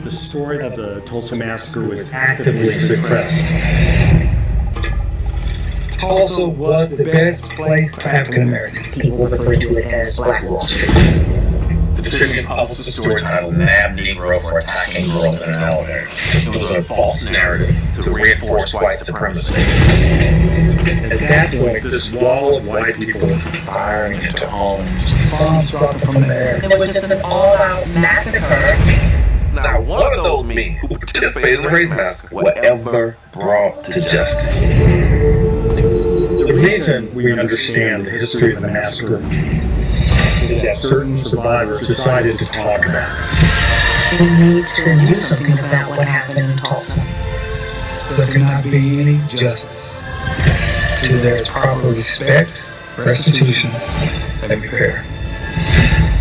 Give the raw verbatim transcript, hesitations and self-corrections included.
the story of the Tulsa Massacre was actively suppressed. Tulsa was the best place for African Americans. People refer to it as Black Wall Street. The Tribune published a story titled "Nabbed Negro for Attacking Girl in an Elevator." It was a false narrative to reinforce white supremacy. At that point, this wall of white people Firing into homes. Bombs dropping from the air. It was just an all-out massacre. Not one of those men who participated in the race massacre were ever brought to justice. The reason we understand the history of the massacre is that certain survivors decided to talk about it. We need to do something about what happened in Tulsa. There cannot be any justice till there is proper respect, restitution, and repair.